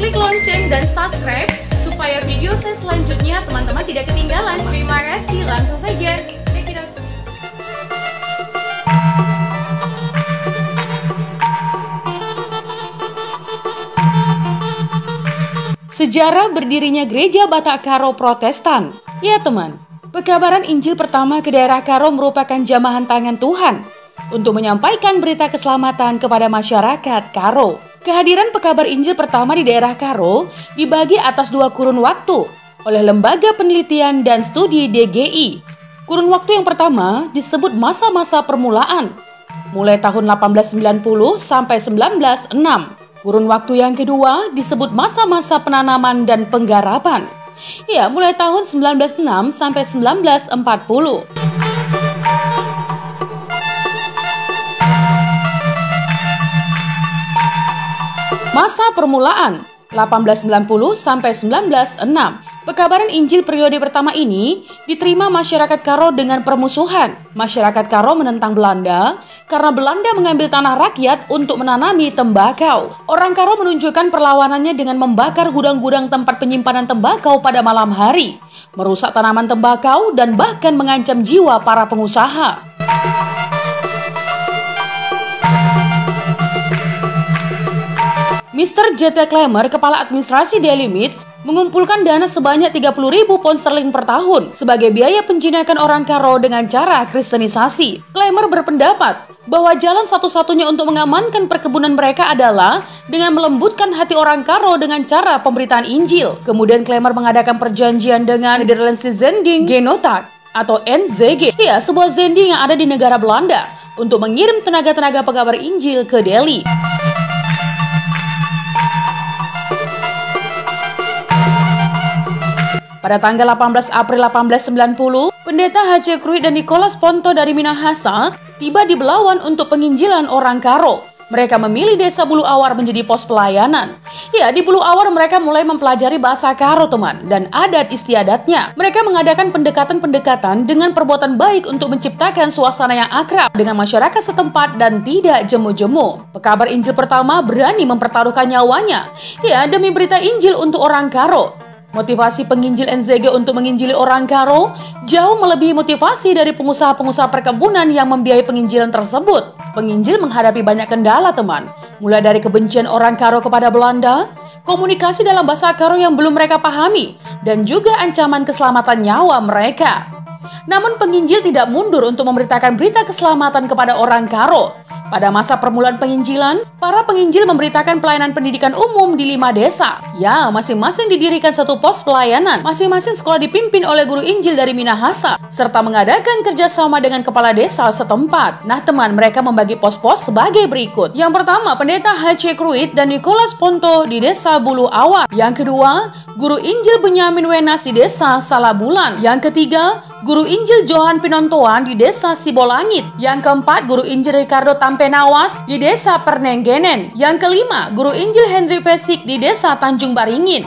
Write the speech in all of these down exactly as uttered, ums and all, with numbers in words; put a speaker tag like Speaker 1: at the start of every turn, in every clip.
Speaker 1: klik lonceng dan subscribe supaya video saya selanjutnya teman-teman tidak ketinggalan. Terima kasih, langsung saja. Check it out.
Speaker 2: Sejarah berdirinya Gereja Batak Karo Protestan. Ya teman, pekabaran Injil pertama ke daerah Karo merupakan jamahan tangan Tuhan untuk menyampaikan berita keselamatan kepada masyarakat Karo. Kehadiran pekabar Injil pertama di daerah Karo dibagi atas dua kurun waktu oleh Lembaga Penelitian dan Studi D G I. Kurun waktu yang pertama disebut masa-masa permulaan, mulai tahun delapan belas sembilan puluh sampai sembilan belas nol enam. Kurun waktu yang kedua disebut masa-masa penanaman dan penggarapan, ya mulai tahun sembilan belas enam sampai sembilan belas empat puluh. Masa permulaan delapan belas sembilan puluh sampai sembilan belas enam. Pekabaran Injil periode pertama ini diterima masyarakat Karo dengan permusuhan. Masyarakat Karo menentang Belanda karena Belanda mengambil tanah rakyat untuk menanami tembakau. Orang Karo menunjukkan perlawanannya dengan membakar gudang-gudang tempat penyimpanan tembakau pada malam hari, merusak tanaman tembakau dan bahkan mengancam jiwa para pengusaha. Mister J T Clymer, kepala administrasi Daily Meats, mengumpulkan dana sebanyak tiga puluh ribu pound sterling per tahun sebagai biaya penjinakan orang Karo dengan cara kristenisasi. Clymer berpendapat bahwa jalan satu-satunya untuk mengamankan perkebunan mereka adalah dengan melembutkan hati orang Karo dengan cara pemberitaan Injil. Kemudian Clymer mengadakan perjanjian dengan Nederlandse Zending Genootschap atau N Z G, ya sebuah zending yang ada di negara Belanda, untuk mengirim tenaga-tenaga pekabar Injil ke Delhi. Pada tanggal delapan belas April delapan belas sembilan puluh, Pendeta H C Kruit dan Nicholas Ponto dari Minahasa tiba di Belawan untuk penginjilan orang Karo. Mereka memilih desa Bulu Awar menjadi pos pelayanan. Ya, di Bulu Awar mereka mulai mempelajari bahasa Karo teman dan adat istiadatnya. Mereka mengadakan pendekatan-pendekatan dengan perbuatan baik untuk menciptakan suasana yang akrab dengan masyarakat setempat dan tidak jemu-jemu. Pekabar Injil pertama berani mempertaruhkan nyawanya, ya demi berita Injil untuk orang Karo. Motivasi penginjil N Z G untuk menginjili orang Karo jauh melebihi motivasi dari pengusaha-pengusaha perkebunan yang membiayai penginjilan tersebut. Penginjil menghadapi banyak kendala teman, mulai dari kebencian orang Karo kepada Belanda, komunikasi dalam bahasa Karo yang belum mereka pahami, dan juga ancaman keselamatan nyawa mereka. Namun penginjil tidak mundur untuk memberitakan berita keselamatan kepada orang Karo. Pada masa permulaan penginjilan, para penginjil memberitakan pelayanan pendidikan umum di lima desa. Ya, masing-masing didirikan satu pos pelayanan. Masing-masing sekolah dipimpin oleh guru Injil dari Minahasa, serta mengadakan kerjasama dengan kepala desa setempat. Nah teman, mereka membagi pos-pos sebagai berikut. Yang pertama, Pendeta H C Kruit dan Nicholas Ponto di desa Bulu Awar. Yang kedua, guru Injil Benyamin Wenas di desa Salabulan. Yang ketiga, guru Injil Johan Pinontoan di desa Sibolangit. Yang keempat, guru Injil Ricardo Tampenawas di desa Pernenggenen. Yang kelima, guru Injil Henry Pesik di desa Tanjung Baringin.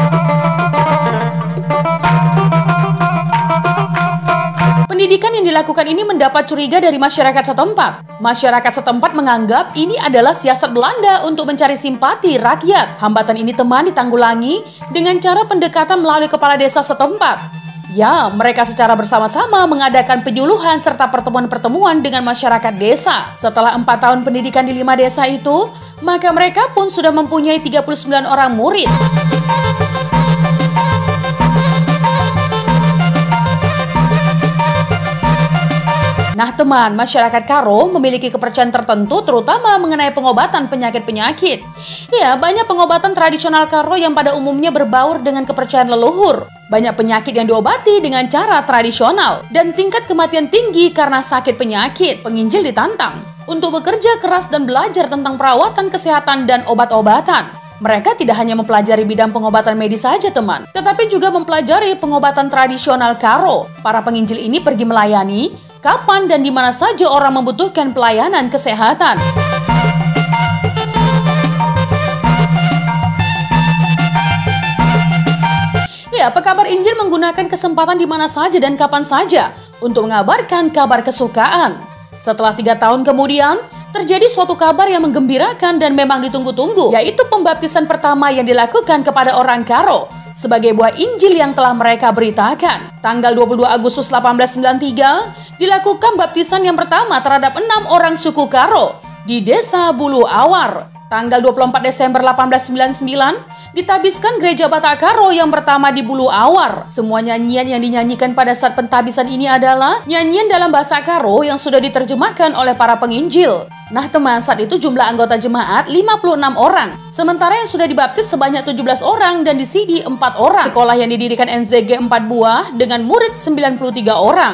Speaker 2: Pendidikan yang dilakukan ini mendapat curiga dari masyarakat setempat. Masyarakat setempat menganggap ini adalah siasat Belanda untuk mencari simpati rakyat. Hambatan ini teman ditanggulangi dengan cara pendekatan melalui kepala desa setempat. Ya, mereka secara bersama-sama mengadakan penyuluhan serta pertemuan-pertemuan dengan masyarakat desa. Setelah empat tahun pendidikan di lima desa itu, maka mereka pun sudah mempunyai tiga puluh sembilan orang murid. Nah teman, masyarakat Karo memiliki kepercayaan tertentu terutama mengenai pengobatan penyakit-penyakit. Ya, banyak pengobatan tradisional Karo yang pada umumnya berbaur dengan kepercayaan leluhur. Banyak penyakit yang diobati dengan cara tradisional dan tingkat kematian tinggi karena sakit penyakit. Penginjil ditantang untuk bekerja keras dan belajar tentang perawatan kesehatan dan obat-obatan. Mereka tidak hanya mempelajari bidang pengobatan medis saja teman, tetapi juga mempelajari pengobatan tradisional Karo. Para penginjil ini pergi melayani kapan dan di mana saja orang membutuhkan pelayanan kesehatan. Ya, pekabar Injil menggunakan kesempatan di mana saja dan kapan saja untuk mengabarkan kabar kesukaan. Setelah tiga tahun kemudian, terjadi suatu kabar yang menggembirakan dan memang ditunggu-tunggu, yaitu pembaptisan pertama yang dilakukan kepada orang Karo sebagai buah Injil yang telah mereka beritakan. Tanggal dua puluh dua Agustus seribu delapan ratus sembilan puluh tiga dilakukan baptisan yang pertama terhadap enam orang suku Karo di Desa Bulu Awar. Tanggal dua puluh empat Desember seribu delapan ratus sembilan puluh sembilan ditabiskan gereja Batak Karo yang pertama di Bulu Awar. Semua nyanyian yang dinyanyikan pada saat pentabisan ini adalah nyanyian dalam bahasa Karo yang sudah diterjemahkan oleh para penginjil. Nah teman, saat itu jumlah anggota jemaat lima puluh enam orang, sementara yang sudah dibaptis sebanyak tujuh belas orang dan di C D empat orang. Sekolah yang didirikan N Z G empat buah dengan murid sembilan puluh tiga orang.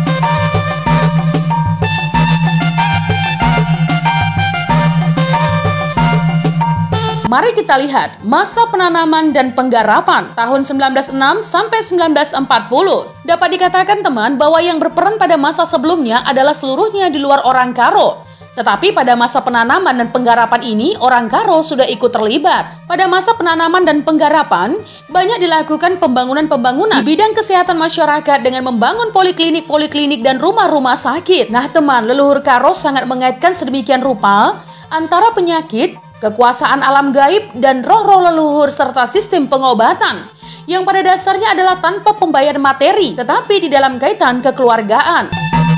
Speaker 2: Mari kita lihat masa penanaman dan penggarapan tahun seribu sembilan ratus enam sampai seribu sembilan ratus empat puluh. Dapat dikatakan teman bahwa yang berperan pada masa sebelumnya adalah seluruhnya di luar orang Karo. Tetapi pada masa penanaman dan penggarapan ini orang Karo sudah ikut terlibat. Pada masa penanaman dan penggarapan banyak dilakukan pembangunan-pembangunan di bidang kesehatan masyarakat dengan membangun poliklinik-poliklinik dan rumah-rumah sakit. Nah teman, leluhur Karo sangat mengaitkan sedemikian rupa antara penyakit, kekuasaan alam gaib, dan roh-roh leluhur serta sistem pengobatan yang pada dasarnya adalah tanpa pembayaran materi, tetapi di dalam kaitan kekeluargaan.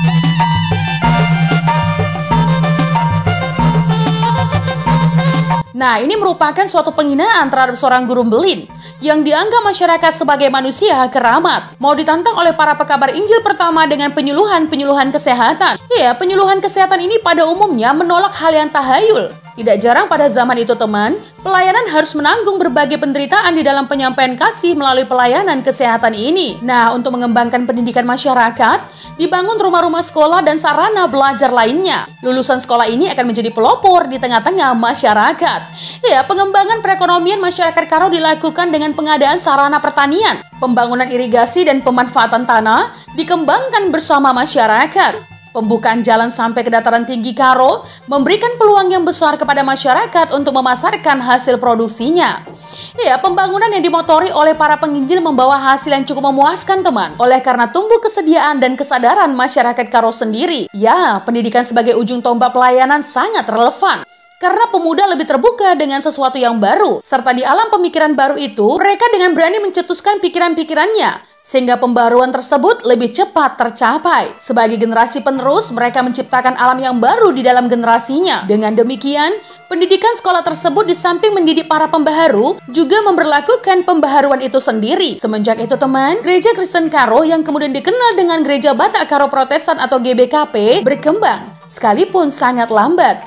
Speaker 2: Nah, ini merupakan suatu penghinaan terhadap seorang guru belin yang dianggap masyarakat sebagai manusia keramat. Mau ditantang oleh para pekabar Injil pertama dengan penyuluhan-penyuluhan kesehatan. Ya, penyuluhan kesehatan ini pada umumnya menolak hal yang tahayul. Tidak jarang pada zaman itu teman, pelayanan harus menanggung berbagai penderitaan di dalam penyampaian kasih melalui pelayanan kesehatan ini. Nah, untuk mengembangkan pendidikan masyarakat, dibangun rumah-rumah sekolah dan sarana belajar lainnya. Lulusan sekolah ini akan menjadi pelopor di tengah-tengah masyarakat. Ya, pengembangan perekonomian masyarakat Karo dilakukan dengan pengadaan sarana pertanian, pembangunan irigasi dan pemanfaatan tanah dikembangkan bersama masyarakat. Pembukaan jalan sampai ke dataran tinggi Karo memberikan peluang yang besar kepada masyarakat untuk memasarkan hasil produksinya. Ya, pembangunan yang dimotori oleh para penginjil membawa hasil yang cukup memuaskan teman. Oleh karena tumbuh kesediaan dan kesadaran masyarakat Karo sendiri. Ya, pendidikan sebagai ujung tombak pelayanan sangat relevan. Karena pemuda lebih terbuka dengan sesuatu yang baru. Serta di alam pemikiran baru itu, mereka dengan berani mencetuskan pikiran-pikirannya. Sehingga pembaruan tersebut lebih cepat tercapai. Sebagai generasi penerus, mereka menciptakan alam yang baru di dalam generasinya. Dengan demikian, pendidikan sekolah tersebut di samping mendidik para pembaharu, juga memberlakukan pembaharuan itu sendiri. Semenjak itu teman, Gereja Kristen Karo yang kemudian dikenal dengan Gereja Batak Karo Protestan atau G B K P berkembang, sekalipun sangat lambat.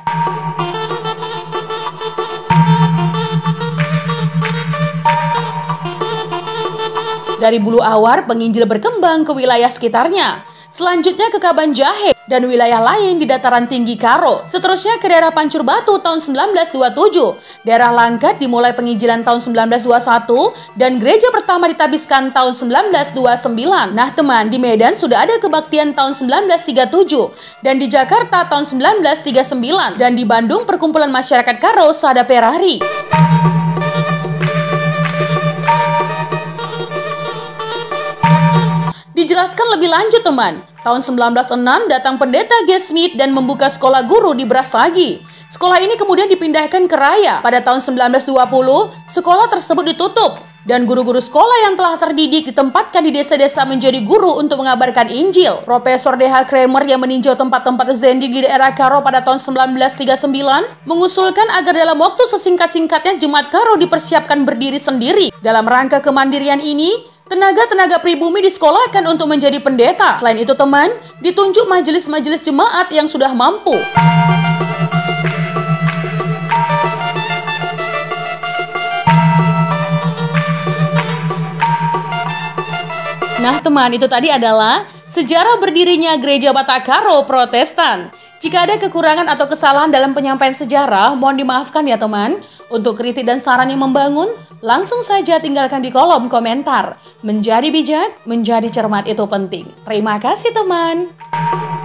Speaker 2: Dari Bulu Awar, penginjil berkembang ke wilayah sekitarnya. Selanjutnya ke Kaban Jahe dan wilayah lain di dataran tinggi Karo. Seterusnya ke daerah Pancur Batu tahun seribu sembilan ratus dua puluh tujuh. Daerah Langkat dimulai penginjilan tahun seribu sembilan ratus dua puluh satu dan gereja pertama ditabiskan tahun seribu sembilan ratus dua puluh sembilan. Nah teman, di Medan sudah ada kebaktian tahun seribu sembilan ratus tiga puluh tujuh dan di Jakarta tahun seribu sembilan ratus tiga puluh sembilan dan di Bandung perkumpulan masyarakat Karo Sada Perari. Dijelaskan lebih lanjut teman, tahun seribu sembilan ratus enam datang pendeta G. Smith dan membuka sekolah guru di Brastagi. Sekolah ini kemudian dipindahkan ke Raya. Pada tahun seribu sembilan ratus dua puluh, sekolah tersebut ditutup dan guru-guru sekolah yang telah terdidik ditempatkan di desa-desa menjadi guru untuk mengabarkan Injil. Profesor D H Kramer yang meninjau tempat-tempat zending di daerah Karo pada tahun seribu sembilan ratus tiga puluh sembilan mengusulkan agar dalam waktu sesingkat-singkatnya jemaat Karo dipersiapkan berdiri sendiri. Dalam rangka kemandirian ini, tenaga-tenaga pribumi disekolahkan untuk menjadi pendeta. Selain itu teman, ditunjuk majelis-majelis jemaat yang sudah mampu. Nah teman, itu tadi adalah sejarah berdirinya Gereja Batak Karo Protestan. Jika ada kekurangan atau kesalahan dalam penyampaian sejarah, mohon dimaafkan ya teman. Untuk kritik dan saran yang membangun, langsung saja tinggalkan di kolom komentar. Menjadi bijak, menjadi cermat itu penting. Terima kasih teman.